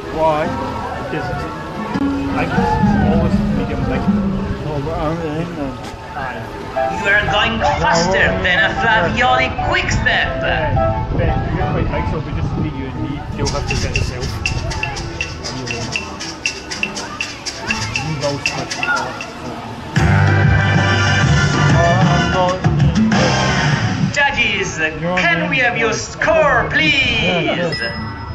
Why? Because I can always medium like. Oh, but I'm in You are going faster than a Flavioli quick step. Ben, you're quite high, so if we just leave you and me, you'll have to get yourself. Judges, can we have your score, please?